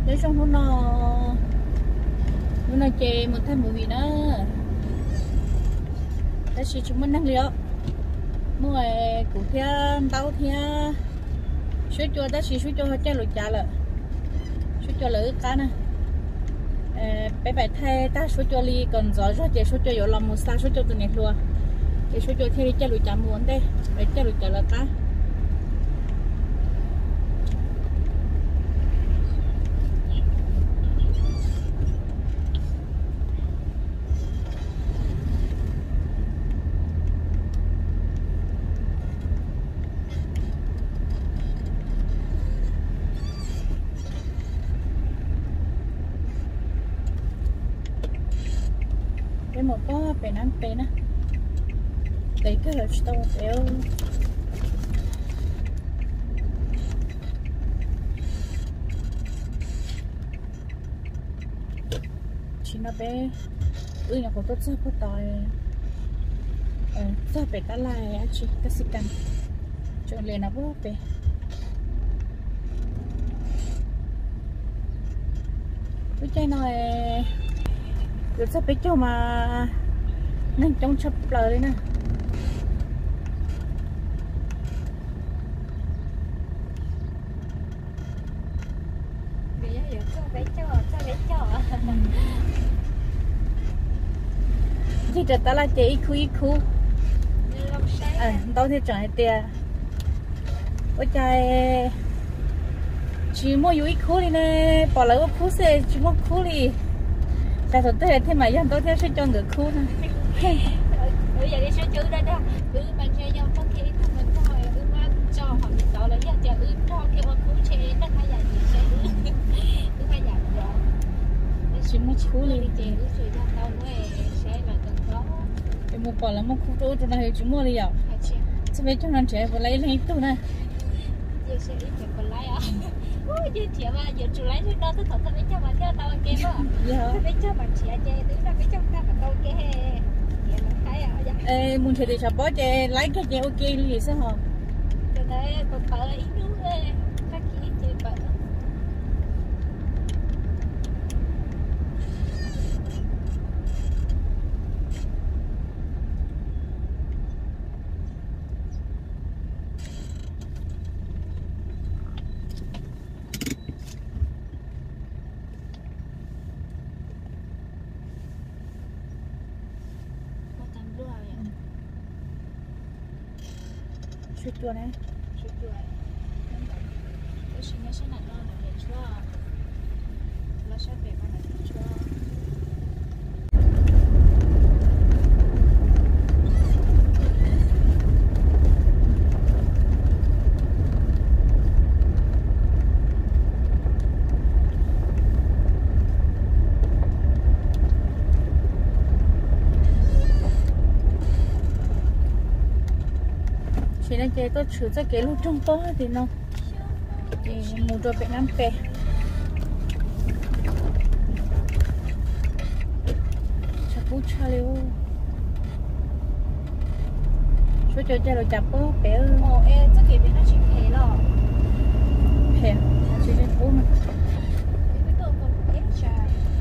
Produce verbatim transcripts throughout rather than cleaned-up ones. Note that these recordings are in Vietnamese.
nếu xong nó nó nó chơi một tháng một vị nữa ta chỉ chúng mình năng liệu mỗi ngày cụ thiên tao thiên số cho ta chỉ số cho họ chơi lụt trả lại số cho lỡ cá nè bé bé thay ta số cho li còn gió cho chơi số cho有 lòng một sao số cho tụi này luôn để số cho thay chơi lụt trả muốn đây để chơi lụt trả là cá cái một có bé nắng bé nè đấy cái là tao béo chỉ nó bé ui nhà của tôi rất có tỏi ờ rất bé cá lai á chị cái xịt canh cho lên nó bớt bé cái chai này rồi sắp biết cho mà nên trong chập lời nè chỉ cho ta là chỉ khu khu à tao thì chẳng tiền ôi trời chỉ mua ít khu đi nè bỏ lại khu xe chỉ mua khu đi ta thật thế thế mà dân tôi theo sẽ cho người khu nè bây giờ đi sẽ chữ đây đó ừ bạn chơi nhau trong khi không mình thôi ừ mà cho họ bị đó là giờ giờ ừ cho khi mà khu chế nó hay là gì sẽ ừ ừ hay là gì chỉ mua khu đi chị ừ rồi cho tao mới sẽ là cần đó em mua bỏ là mua khu đâu cho này chỉ mua đi à sao bây giờ nó trẻ vừa lấy lấy tu nè giờ sẽ ít tiền còn lấy à ôi giờ chị mà giờ chủ lấy đó tôi thật thấy cho mà theo tao kém á tôi biết cho bạn chị chơi đứng ra biết cho ta mà tao kém vậy mà thấy à ê muốn chơi thì sao bỏ chơi lấy cái chơi ok gì sao hả cho nên còn bợ ít nữa các chị chơi bợ suýt chua này suýt chua cái gì nó sẽ nặng hơn là để chua nó sẽ về mà là chua chỉ là chơi tôi chửi cho cái lúc trong to thì nó thì mua cho bé năm bé chả bút cha liu số chơi chơi rồi chả bút bé ồ ê cái cái bên nó chỉ thế rồi bé chỉ chơi bút mà cái tôi còn bé cha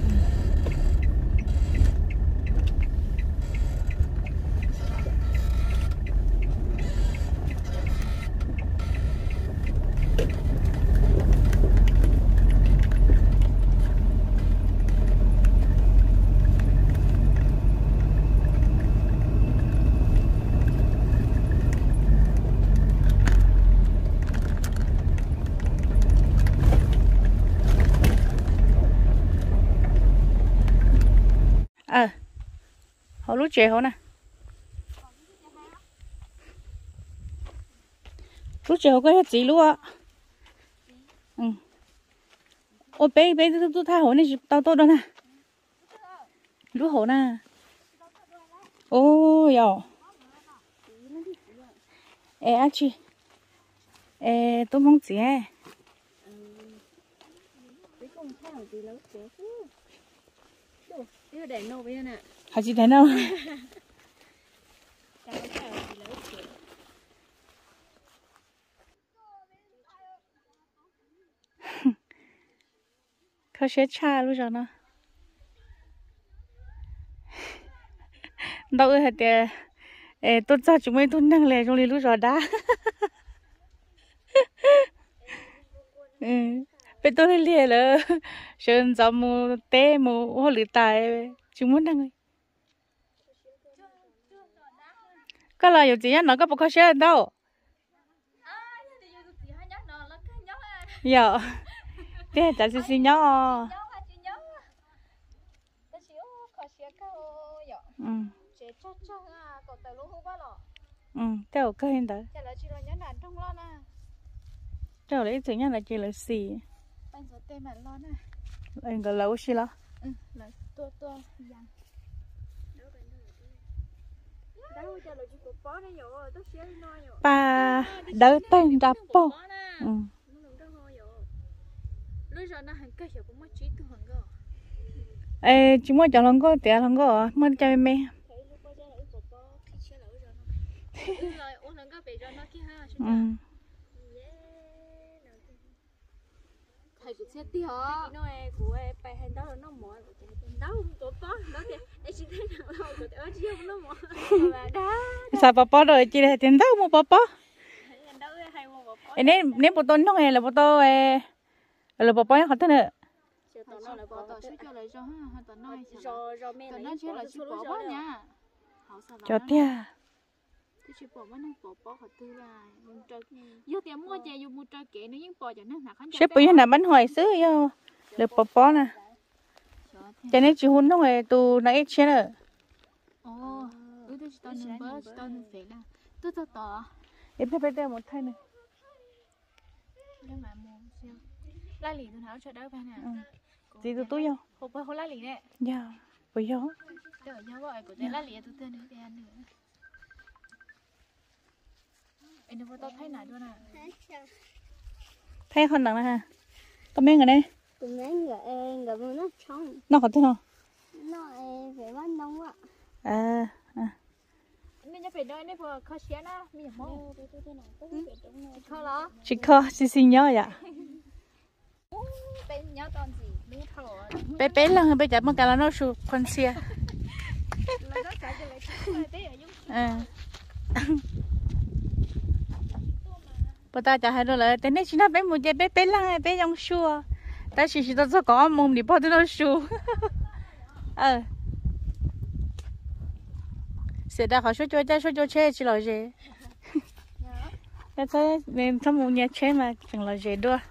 à họ lúc trẻ họ nè lúc trẻ họ có hết gì luôn ạ ừ ô bé bé tôi tôi thay họ này tao tôi đó nè lúc họ nè ô yo ê anh chị ê tôi mong gì ấy để nô bây giờ nè hả chị thấy đâu khó xé cha luôn rồi nó đâu hết để tôi cho chúng mình tôi năng lệ trong lý lúc rồi đã ừ bây tôi lên lìa là sơn gió mù té mù hoa lửa tài chúng muốn năng cái là gì á nó có bao nhiêu đâu dạ thế chả xí xí nhỏ ừ ừ theo cái hiện tại theo đấy thứ nhất là chỉ là xì anh có lâu xí lo ba đỡ tên đập po ừ ê chúng mới chọn lần có tiền lần có mới chơi mẹ ừ thầy cũng sẽ đi họ nói của bài hành đó là nó mỏi đấu của bó đó thì em chỉ thấy nào đâu của ở chiều nó mỏi đó sao bó bó rồi chỉ là tiền đâu mua bó bó nên nên bố tôi nói là bố tôi là bố bó nó thế nữa cho tia sếp bây giờ là bánh hoài sứ yêu được bò bò nè cho nên chị hun nó về tù nãy chết rồi em thấy bây giờ một thay này lá lì tôi tháo cho đỡ bên nè gì tụi tôi vô hộp hộp lá lì nè dạ bây giờ giờ giờ gọi của lá lì tôi tên nữa để ăn nữa em đâu có thấy nào đâu nè thấy con đằng này ha có mấy người đây tụi mấy người em gặp nó xong nó có thế nào nó em phải bắt nông ạ à à nên nhớ phải đợi nên vừa khó xé nó bây giờ mong khó đó chỉ khó xí xí nhớ vậy bé nhớ con gì lú thở bé bé lần bây giờ mới cả là nó sụp con xia à bà ta chả hay đâu là tên này chỉ là bé một cái bé bé lần bé trong xua ta chỉ chỉ tao có mồm đi bao nhiêu nó xua ờ sẽ đã khó số cho cha số cho chơi chỉ là gì cái thế nên thằng muốn nhà chơi mà chẳng là gì đâu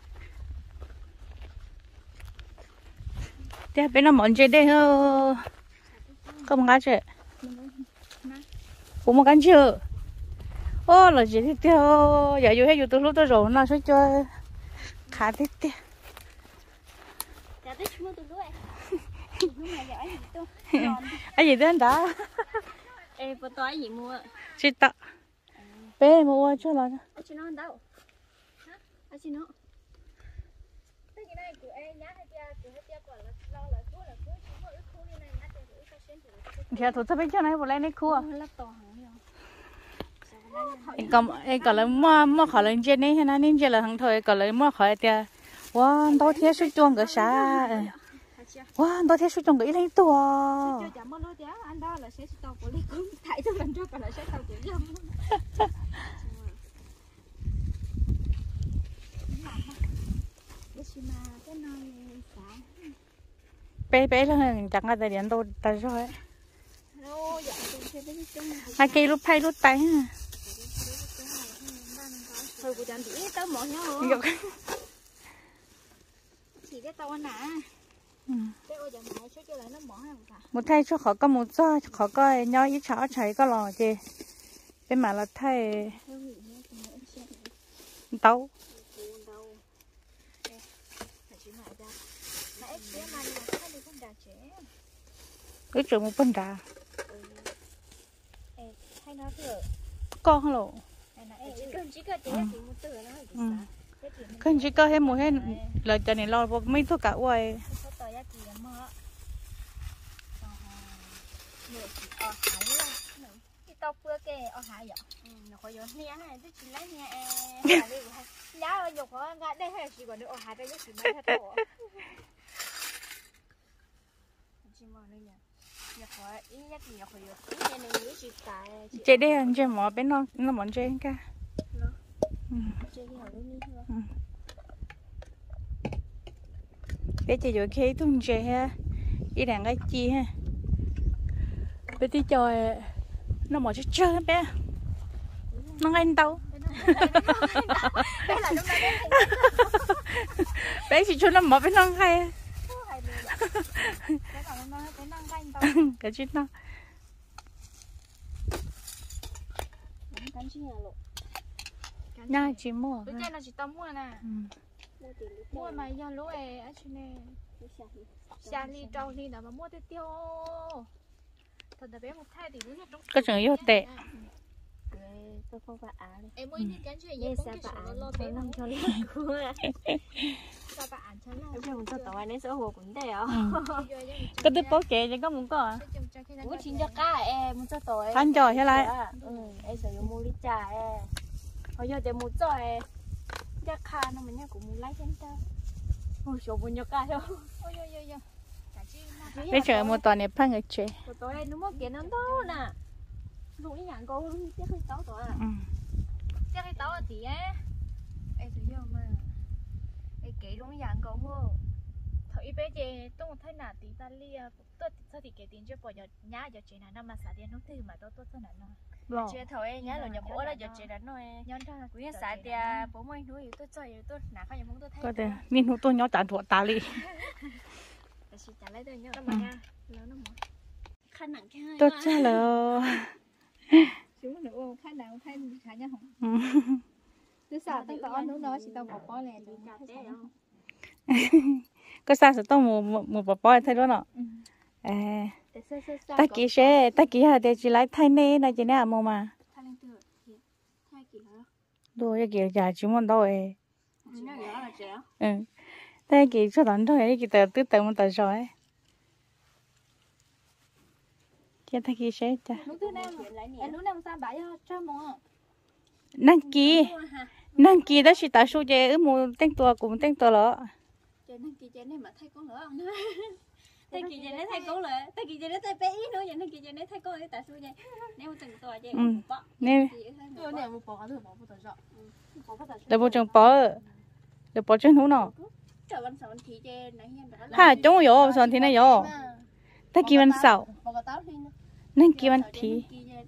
thế bên nó món chơi đây hơ có một cái chơi cũng một cái chơi ô là gì thế tiêu giờ dù hay dù từ lúc tôi rồi nó sẽ chơi khá thế tiêu ai gì đến đã em có tối gì mua chị tạ bé mua cho là anh chị nó đâu anh chị nó cái này của em nhá hay tia của hay tia quả là lâu là cuối là cuối chúng tôi khu như này nhá thì tôi sẽ xem thử thì tôi thấy cái này một lần này khu à là to hẳn em còn em còn là mua mua khỏi lên trên này hay là nên trên là thằng thôi còn là mua khỏi tia wow đâu thế suy chuông cái啥wow đâu thế suy chuông cái này to chưa chả mua nó giá anh đó là sẽ tàu của đi cũng thấy cho mình cho còn là sẽ tàu của dâm bé bé là chẳng là tại điện tôi tại rồi hai cây lúc hay lúc tay nè thôi của chẳng chỉ tao mỏ nhau chỉ cái tao anh à một thay cho khó có một do khó coi nhau ít chó cháy có lò gì bên mà là thay tấu cái trường một phân đà con lộ cần chỉ có hết một hết lời cho này lo một mấy thuốc cả quay tao bữa cái ở hải vậy nó có giống nia hay chứ chỉ lấy nia hải đi hay giá ở nhục có ngã đây hay chỉ còn được ở hải đây chỉ mấy thật tổ chỉ mò nữa nhỉ nhục có ít nhất thì nhục có ít nhất này chỉ cái chơi đây anh chơi mỏ bên nó nó món chơi cả chơi cái hậu đi để chơi rồi khi tung chơi ha đi đàn cái chi ha bây đi chơi nó mỏ chơi chơi bé nó ngay đâu bé chỉ cho nó mỏ bên nó ngay cái chuyện nó nha chỉ mua cái này chỉ tao mua nè mua mà do lúa ấy ở trên này xa ly trâu ly nào mà mua tới tiêu thật là bé một thay thì nó trong cái trường yêu tệ tôi không phải án em mới đi cái chuyện gì sao bạn lo bé làm cho nó sao bạn cho nó em không cho tao nên số hồ cũng thế à cái đứa bố kệ thì có muốn có muốn xin cho cá em muốn cho tôi ăn trò hay lại ừ em sử dụng mua lít trà em hồi giờ để mua cho em giá khá nó mình nhá cũng muốn lấy trên tao ôi số bốn cho cá thôi ôi ôi ôi bây giờ một tuần này phăng người chơi tôi nó mất kiện nó đó nè lúc ấy nhận cô luôn chắc hơi táo tuổi à chắc hơi táo là tí á em sử dụng mà em kể luôn nhận cô mua thấy bé chị tôi thấy là tí ta lia tôi tôi thì kể tiền cho bỏ giờ nhá giờ chị nào mà xả tiền nó thì mà tôi tôi tôi nào nó chưa thôi nhá rồi nhập bố là giờ chị đã nói nhón ra cũng như xả tiền bố mình nuôi tôi chơi tôi nãy phải nhập tôi thấy có thể mình hút tôi nhó trả thua ta đi chị trả lấy tôi nhá nó mà nha nó nó mà khăn nặng cái tôi trả lời chúng nữa khăn nặng thay khá nhá không cứ xả tao tao nó nó chỉ tao bỏ bỏ lên có sao sẽ tao một một bỏ bỏ thay đó nọ à ta kỹ sẽ ta kỹ hả để chỉ lấy thay nè là chỉ nè à mông mà đồ cái kiểu giả chỉ muốn đâu ấy ừ ta kỹ cho đón thôi cái tờ tứ tờ một tờ rồi cho ta kỹ sẽ cha năng kỹ năng kỹ đó chỉ tại số chơi ở một tên tua cũng tên tua lọ năng kỹ chơi này mà thay con lỡ không thay kỹ chơi này thay con lỡ thay kỹ chơi này thay bé ít nữa vậy năng kỹ chơi này thay con ấy tại số chơi nếu từng tua chơi nè tôi này một bỏ thôi bỏ một tờ rõ để bộ trưởng bỏ để bỏ trên hú nọ ha chúng yo son thì này yo ta kỹ văn sầu nên kỹ văn thì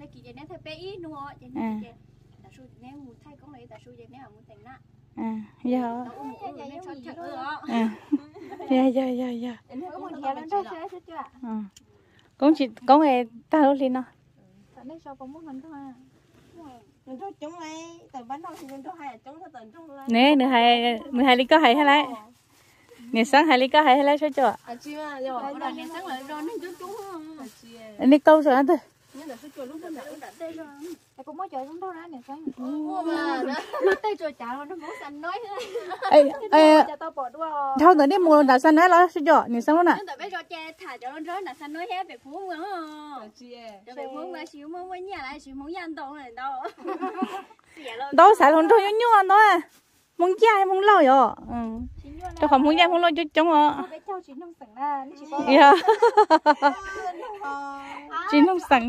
à à dạ à dạ dạ dạ dạ cũng chỉ có ngày ta đâu lên nó nè nửa hai nửa hai ly có hay hay lại nè sáng hai ly có hay hay lại sao chưa nè câu rồi anh thôi cũng mới chơi chúng tôi ra nè sáng nó tay chơi chả nó muốn xanh nói ê ê thôi nữa đi mua đã xanh đấy lo sao chưa nè sáng luôn nè bây giờ chơi thả cho nó rơi là xanh nói hết về phú mà về phú mà xíu mà mới nhà lại xíu muốn ăn đâu này đâu đâu xài luôn thôi nhú nhú đó à muốn chơi muốn lâu rồi ừ cho không muốn chơi muốn lâu cho chúng à dạ chỉ nông sản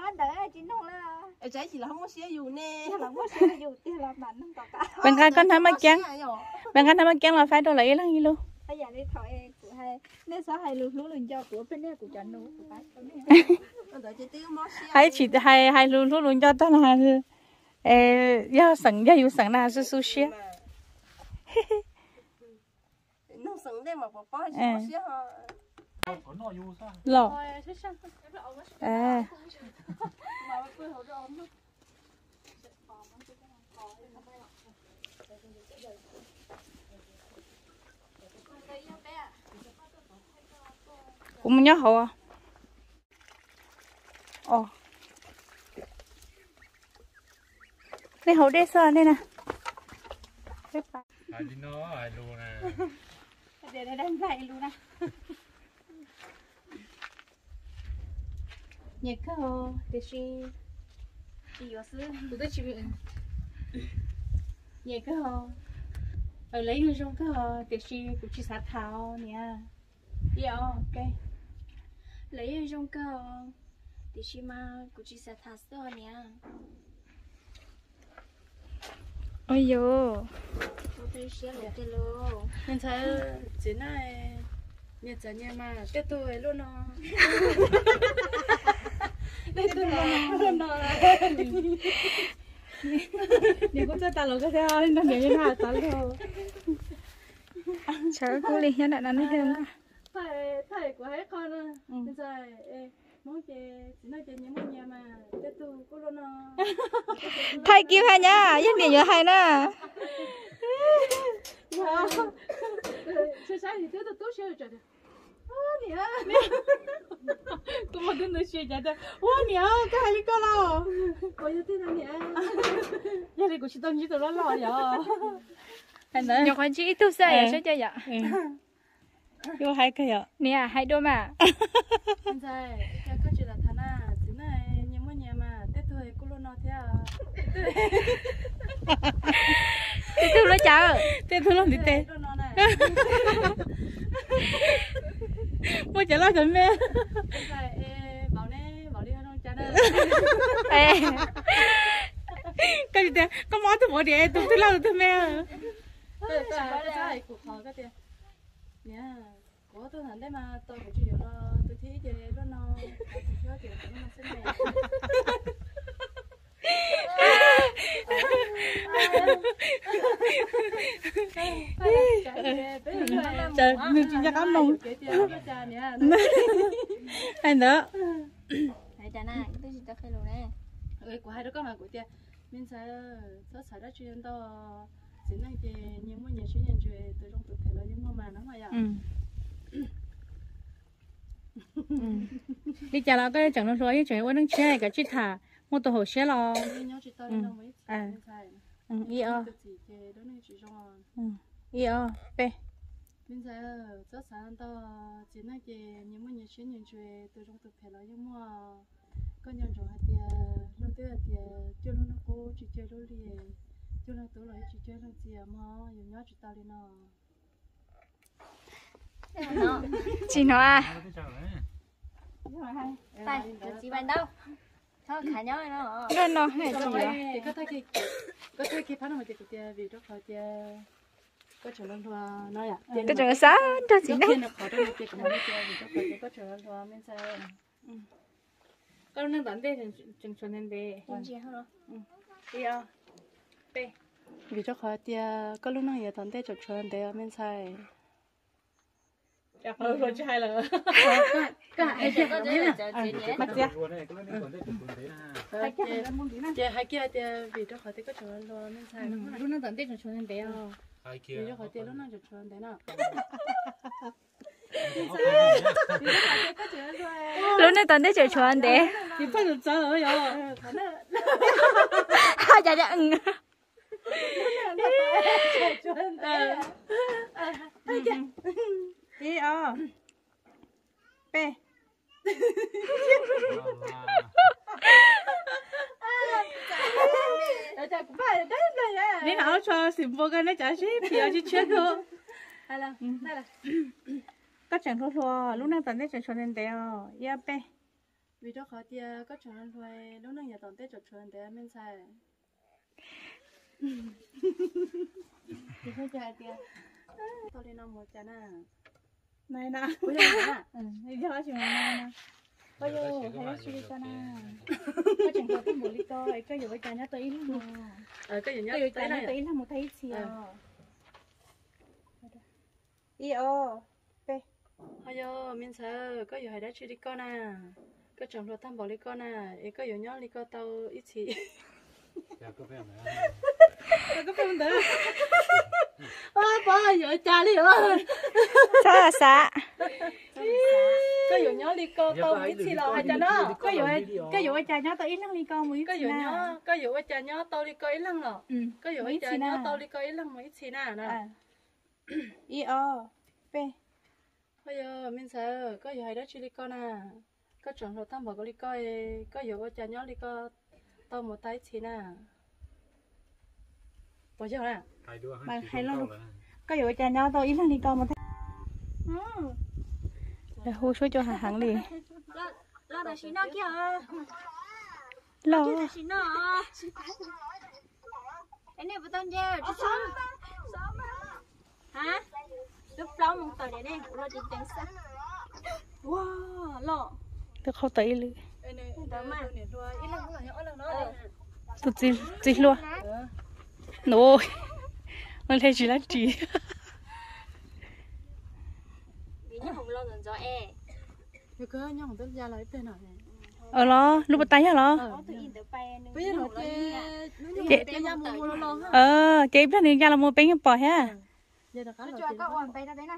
bạn cái con thấy mấy chén bạn cái thấy mấy chén là phải đồ lấy lắm gì luôn hay chỉ hay hay luôn luôn luôn cho tao là ê do sẵn do yêu sẵn là su sushi nông sản đây mà bỏ bỏ sushi ha lò à cũng nhớ hậu à ồ cái hậu đây sao đây nè ai đi nó ai luôn nè để đây đang vậy luôn nè nhiệt cơ để xí chỉ có sư tụi tôi chỉ vậy cái họ ở lấy người trong cái họ thì chỉ cũng chỉ sát thảo nè dạ ok lấy ở trong cơ thì chỉ mà cũng chỉ sẽ thắt rồi nè ôi yo tôi thấy xé được cái lô nên thấy chỉ này nhà trả nhà mà tết tôi luôn nó tết tôi luôn nó nếu có cho ta lo cái sao nên nếu như nào ta lo cháu cô đi hiện tại nó nói thêm cả thầy thầy của hai con à bây giờ muốn chơi chỉ nói chơi những món nhà mà tết tôi cô luôn nó thầy kêu hai nhá nhất định nhớ hai nữa chơi sao thì tết tôi tốt chơi rồi nè tôi mà đến nơi chơi vậy đó wow nè cái hai con lo coi như thế nào nè nhà này cũng chỉ tao nghĩ tao lo lo vậy nhóc con chị tu sợi sẽ chơi vậy vô hai cái ạ nè hai đôi mà bây giờ cái cái chuyện là thằng à chỉ này những món nhà mà tết tôi cô luôn nói thế à tết tu nó cháu tết tôi làm gì tết mua chả lo chuẩn mẹ bảo nè bảo đi không chả đâu cái gì thế có món tôi bỏ đi tôi tôi lo tôi mẹ cái cái cái cuộc họp cái tiền nè có tôi thằng đấy mà tôi cũng chưa lo tôi thấy về đó nó tôi chưa tiền nó xin mẹ trời mình chỉ cho cảm nông anh nữa hãy trả này tôi chỉ cho cái lô này ơi của hai đứa con mà của tiền mình sẽ rất xảy ra chuyện đó chỉ nói về những món nhà chuyên nhân chuyện từ trong thực thể là những món mà nó mà đi chả là cái chẳng nó nói chuyện với nó chơi cái chuyện thà mua tổ hồ xe lo à ừ ý ơ ừ ý ơ bé bây giờ rất sáng to chỉ nói về những món nhà chuyên nhân chuyện từ trong thực thể là những món con nhân rồi thì lúc tới thì chưa nó cố chỉ chơi đôi đi chưa nó tối lại chỉ chơi nó gì mà dùng nhớ chỉ tao đi nó chị nó à tay chị bạn đâu thôi khả nhau nó nó nó hay gì đó thì có thấy cái có thấy cái phán mà thì cái vì đó khỏi thì có chỗ lần hoa nói à cái chỗ sao cho chị đó nó khỏi đó thì cũng nói cái vì đó khỏi có chỗ lần hoa mình sao con đang đón đây chừng chừng nên về chị hả đi à về vì đó khỏi thì có lúc nào giờ đón đây chỗ chỗ nên về mình sai chắc là rồi chứ hay là cả hai chị có thế là chị nhé bắt chưa hai kia hai kia thì vì đó khỏi thì có chỗ lần mình sai lúc nào đón đây chỗ chỗ nên về vì đó khỏi thì lúc nào chỗ chỗ nên về nào lúc này tận đấy chơi chuan đấy thì phải được chơi rồi ha dạ dạ ừ đi à bé đi nào cho xỉm vô cái này chả xí thì chỉ chết thôi hay là đây là các chẳng thôi thôi lúc nào tận tết chẳng cho nên đeo ya bé vì đó khó tia các chẳng thôi lúc nào nhà tận tết chẳng cho nên đeo mình xài thì thôi chạy tia tôi đi nằm một chả nè này nè bây giờ nè ừ bây giờ chỉ này nè bây giờ hay suy cho nè các chẳng có một lít coi cái giờ chả nhớ tới luôn ờ cái giờ nhớ tới này tới là một thấy xìu iyo bây giờ mình sẽ có giờ hay đã chơi đi con à có chồng rồi thăm bảo đi con à ấy có giờ nhớ đi con tao ít gì có phim đó ôi bỏ giờ cha đi ơi sao là sao có giờ nhớ đi con tao ít gì là hay cha nó có giờ có giờ cha nhớ tao ít lắm đi con mới có giờ nhớ có giờ cha nhớ tao đi coi ít lắm rồi có giờ cha nhớ tao đi coi ít lắm mấy gì nè nè iyo pe bây giờ mình sẽ có giờ hay đó chơi đi con à có chọn rồi thăm bảo có đi coi có giờ cha nhớ đi coi tao một tay chỉ nè bỏ cho nè mà hay lo có yếu cha nhau tao ít là đi con một tay để hô số cho hàng hàng đi lo là xí nó kia lo xí nó cái này bắt đầu giờ chú sống hả lúc lâu một tờ để đây lo chỉ tiếng sắc wow lo tôi không thấy luôn đó mà tôi chỉ chỉ luôn nô mình thấy chỉ là chỉ vì như không lo rồi e cái cái nhau tôi ra lấy tên nào này ờ lo lúc bắt tay hả lo bây giờ nó chị chị ra mua lo lo ha ờ chị biết đi ra là mua bánh bò ha giờ là cái cho các bạn bay ra đấy nè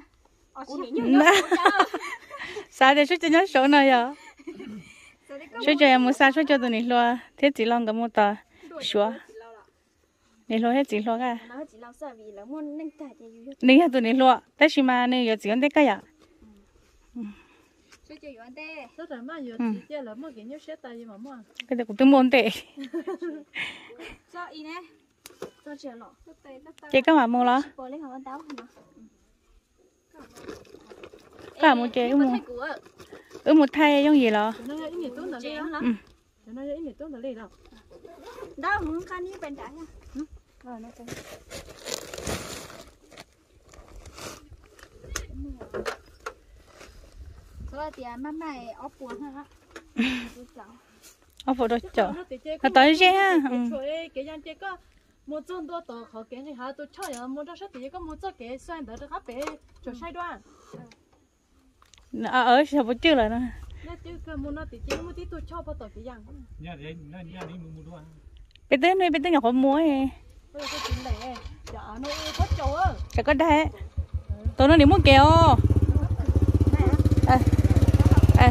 sao để số cho nhớ số này à số cho em mua sao số cho tụi này lo thế chỉ lo cái mua tờ số này lo hết chỉ lo cả nó chỉ lo sợ vì là muốn nâng cả cho yêu này hết tụi này lo tại sao mà này giờ chỉ còn cái à cho cho yêu anh tê rất là mà giờ chỉ chơi là mua cái nhớ xét tay mà mua cái này cũng tương môn tệ cho y nè cho chuyện lọ chị có mà mua lo bỏ lấy họ táo hả cả một chế mua ừ một thay giống gì lo nó ít nhiều tốt là đi đó nó ít nhiều tốt là đi đâu đó muốn khăn đi bên trái nha rồi nó tên rồi thì má mày ốp buồn ha ốp đồ chợ nó tới chứ ha cái dân chơi có một trăm đô tờ họ cái này họ tôi chơi ở một trăm sáu thì có một trăm cái xoay đỡ được hấp bé cho sai đoan ở ở sao bữa chưa là nó nó chứ cái một nó thì chỉ một tí tôi cho bao tờ cái dân nhà đấy nhà đấy mua mua bây tới nơi bây tới nhập mua ấy bây giờ cái chuyện này giờ nó có trâu á chả có đá tôi nó đi mua kẹo à à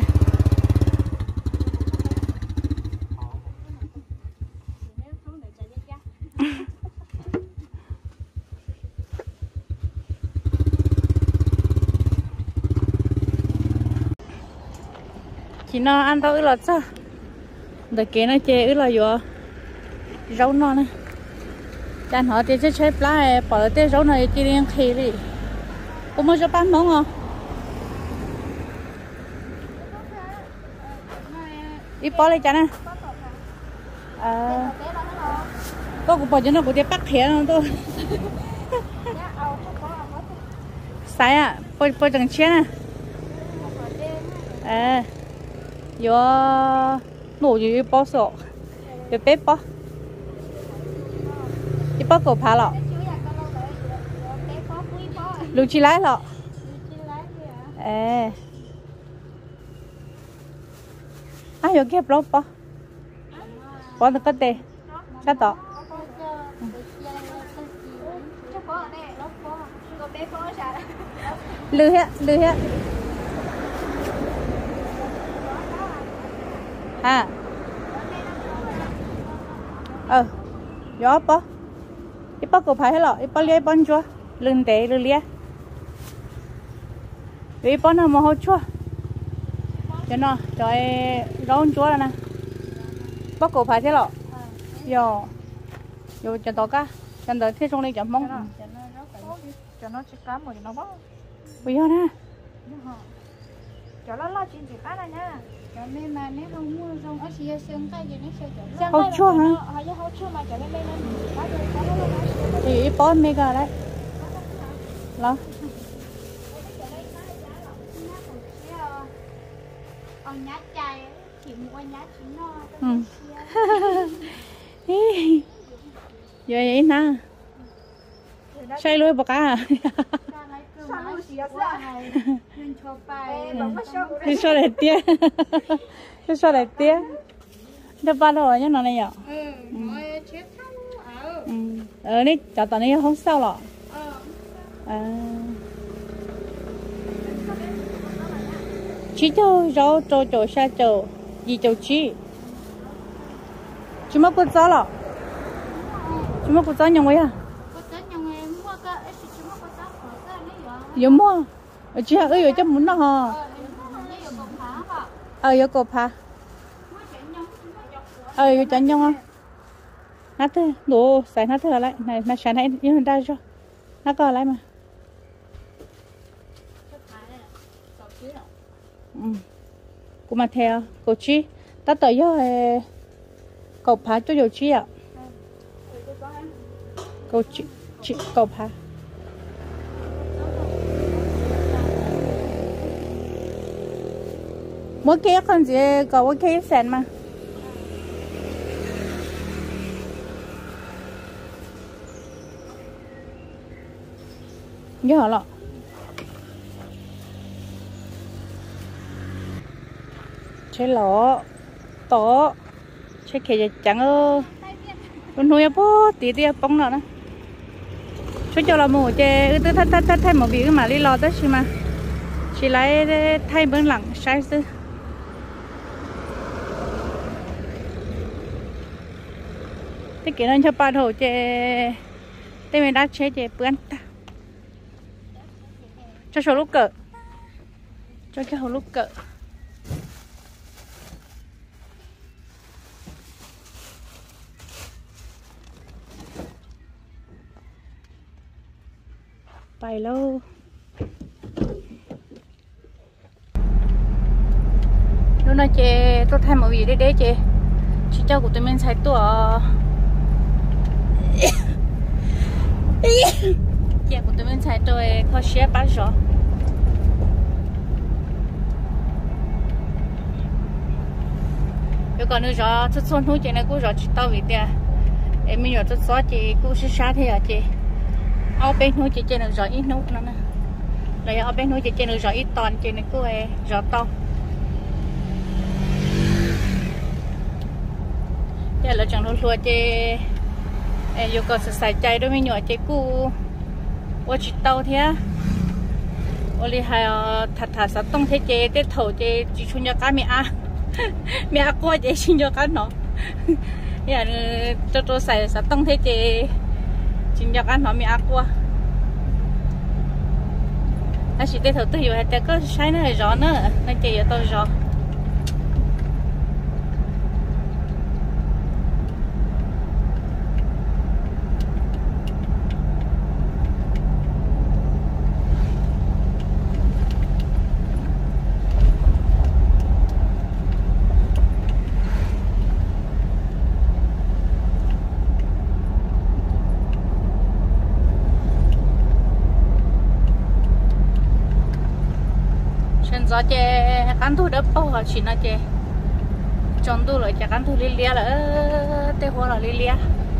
chị nó ăn tao ứ lọt sao để kế nó chê ứ là vừa rau non này đàn họ thì chơi chơi plá bỏ cái rau này chỉ riêng khi đi có mua cho bán món không ít bỏ lên chả nè à có cũng bỏ cho nó cũng để bắt thẻ nó thôi sai à bỏ bỏ chẳng chết nè à vô nổ gì bỏ sổ để bếp bỏ đi bỏ cổ phá lọ lưu chi lái lọ à ai vô kẹp lốp bỏ bỏ được cái tê cái tọ lưu hết lưu hết ha ờ gió bó ít bó cổ phải hết lọ ít bó lia bón chua lưng tệ lưng lia ít bó nào mà hốt chua cho nó cho rau chua rồi nè bó cổ phải thế lọ yo yo cho tao cá cho tao thế trong đây chấm mông cho nó chỉ cá một nó bó bây giờ nè cho nó lo chuyện gì cá này nha cho nên mà nếu không mua xong ở xưa xương tay gì nó sẽ hốt chua hả họ cho hốt chua mà cho nên nên thì ít bó mega đấy lo con nhát chai chỉ mua nhát chỉ no ừ giờ vậy nè say luôn bạc à đi sao để tia đi sao để tia cho ba rồi nhá nó này nhở ờ đi chào tao này không sao lọ à chỉ cho rau cho cho sa cho gì cho chi chỉ mất có giá lọ chỉ mất có giá nhau vậy à有么？我只係有隻門啦嗬。ờ有cổ phá ờ有chọn nhau không nó thế đồ xài nó thế lại này nó xài này như người ta cho nó có lại mà ừ cũng mà theo cầu chi ta tới giờ cầu phá cho nhiều chi ạ cầu chi chi cầu phá mỗi cái con gì có mỗi cái sen mà nhớ lọ chế lọ to chế kề chẳng ơ con nuôi bố tí tí bông nữa số cho là một chế cứ thay thay thay thay một vị mà đi lo tới xí mà chỉ lấy thay bên lặng sai chứ thế kỹ năng cho ba thổ chế tên mình đã chế chế bướn ta cho số lúc cỡ cho cái hồ lúc cỡ bài lâu lúc này chị tôi thay một vị đấy đấy chị chị cho của tụi mình xài tua chị của tụi mình xài tôi có xe bán gió nếu còn nữa gió chút xuân thôi chị này cũng gió chỉ tao vì tiền em mình gió chút gió chị cũng sẽ sát thế à chị ở bên núi chị trên là gió ít nút nữa nè lại ở bên núi chị trên là gió ít toàn chị này cũng gió to giờ là chẳng luôn luôn chị yêu cầu sự sai trái đối với nhỏ chị cũ ở chỉ tàu thế ở đây hay thật thật sát tông thế chị để thầu chị chỉ chun cho cá mẹ à mẹ qua chị xin cho cá nó giờ cho tôi xài sát tông thế chị xin cho cá nó mẹ qua nó chỉ để thầu tôi hiểu hay có sai nữa gió nữa nó chị ở tôi gió gió chè cán thu đỡ bao họ chỉ nói chè chọn tu lại chè cán thu li lia là tê hoa là li lia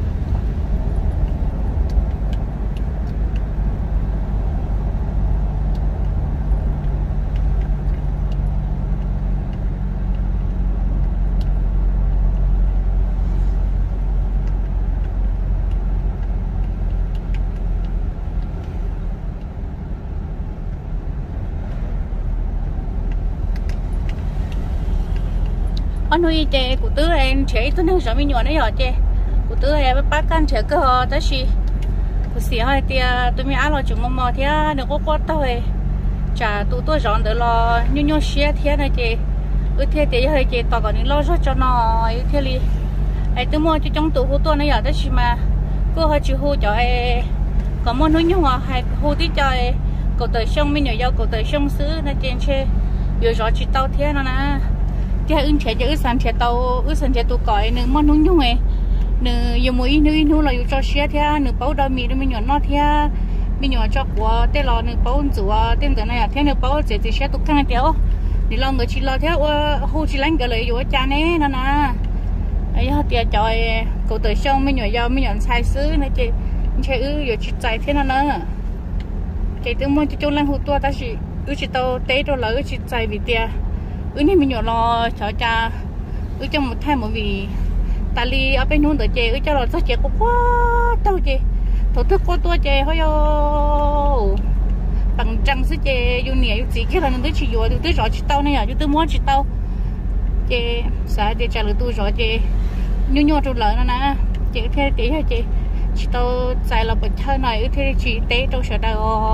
anh nuôi chè của tứ em chế tôi nên sợ mình nhỏ đấy rồi chè của tứ em bắt can chế cơ ho tới gì của xí hai tia tôi mới ăn rồi chúng mò mò thế đừng có quá tao ấy chả tụi tôi dọn được lo như nhau xé thế này chè ư thế thì hơi chè tao còn đi lo cho cho nó ư thế li ai tôi mua cho trong tủ của tôi này ở tới gì mà cô hơi chịu hô cho em có mua núi nhung à hay hô tí cho em cậu tới sông mình nhỏ giao cậu tới sông xứ này trên chè vừa rõ chỉ tao thế nó nè cái ứng chế cho ứ sản chế tàu ứ sản chế tụ cõi nương món nung nhung ấy nương nhiều mũi nương nung là cho xe theo nương bao đào mì nương nhỏ nó theo mình nhỏ cho của tên là nương bao rượu tên cái này theo nương bao chế thì xe tụ căng theo thì lo người chỉ lo theo hồ chỉ lánh cái lời của cha nè nó nè ấy họ tiền trời cậu tới sông mình nhỏ giàu mình nhỏ sai xứ này chị chơi ứ giờ chỉ chạy thế nó nữa chị tôi muốn cho cho lên hồ tua ta chỉ ứ chỉ tàu té rồi là ứ chỉ chạy vì tiền ứ này mình nhỏ lo cho cha ứ trong một thay một vì ta li ở bênนู้นtới chơi ứ cho lo cho chơi có quá đâu chơi thổ thức có tua chơi hơi yo bằng trăng sức chơi yêu nhẹ yêu gì kia là nó tới chỉ vô tới rõ chỉ tao này à tới muốn chỉ tao chơi sao để trả lời tôi rõ chơi như nhau trụ lợn nó nè chơi thế tí hay chơi chỉ tao xài là bật hơi này ứ thế chỉ té đâu sợ đâu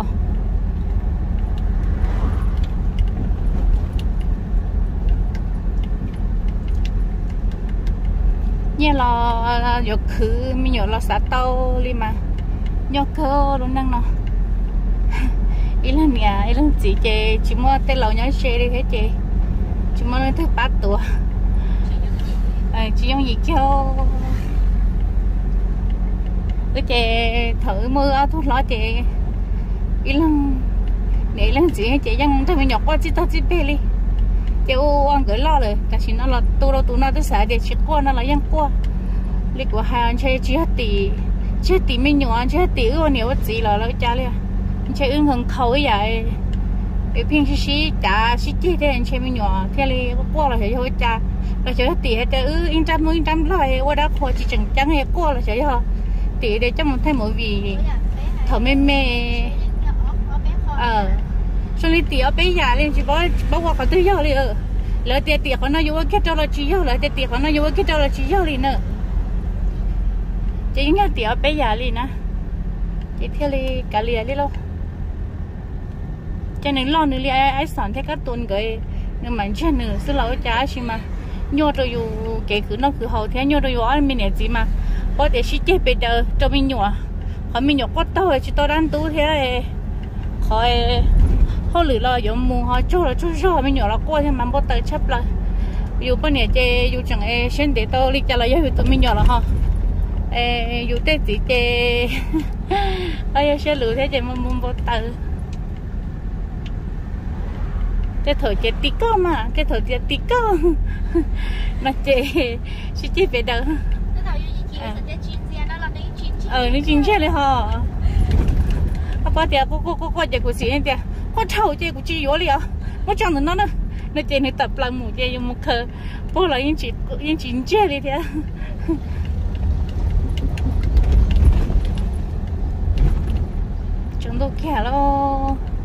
nhà lo giọt khử mình nhỏ lo sát tàu đi mà nhỏ cơ luôn năng nó ý là nhà ý là chỉ chơi chỉ mua tên lẩu nhá chơi đi hết chơi chỉ mua nó thức bát tuổi chỉ dùng gì cho cái chơi thử mưa áo thuốc lá chơi ý là để lên chỉ chơi dân thôi mình nhọc quá chỉ tao chỉ bê đi chơi ô ăn cái lo rồi cái gì nó là tu đâu tu nó tới xài để chỉ qua nó là dân qua đi qua hai anh chơi chỉ hết tỷ chỉ hết tỷ mình nhỏ chỉ hết tỷ ư nhiều gì là nó trả liền chơi ứng hưởng khẩu vậy cái phiên xí xí trả xí chi thế anh chơi mình nhỏ thế này qua là sẽ hơi trả là chơi hết tỷ hết ư in trăm in trăm lại qua đó khỏi chỉ chẳng chẳng hay qua là sẽ ho tỷ để cho mình thấy mỗi vì thở mê mê ờ cho nên tỷ ở bây giờ lên chỉ có bao qua cả tư giờ đi ờ lỡ tiền tiền của nó vô cái cho là chỉ giờ lỡ tiền tiền của nó vô cái cho là chỉ giờ đi nữa chỉ những tỷ ở bây giờ đi nè chỉ theo đi cả liền đi luôn cho nên lo nữa li ai sản thế các tuần cái nhưng mà chưa nữa sự lâu trả chứ mà nhớ rồi dù cái cứ nó cứ hậu thế nhớ rồi dù anh mình gì mà có thể xí chết bây giờ cho mình nhỏ họ mình nhỏ có tao chỉ tao đang tu thế khỏi họ lười lo giống mù họ cho là cho cho mình nhỏ là qua thì mà bắt tay chấp lại dù bên này chơi dù chẳng ai xem để tao đi trả lại cho tụi mình nhỏ là họ dù tết chỉ chơi ai sẽ lười thế chơi mà muốn bắt tay cái thời chơi tí co mà cái thời chơi tí co mà chơi chỉ chơi về đâu ờ nó chín chơiเลยhọ có tiền có có có có chơi của gì tiền có trâu chơi của chị yếu liền có chẳng được nó nữa nó chơi này tập làm mù chơi dùng một khờ bố là những chị những chị chơi đi thế chúng tôi kẻ lo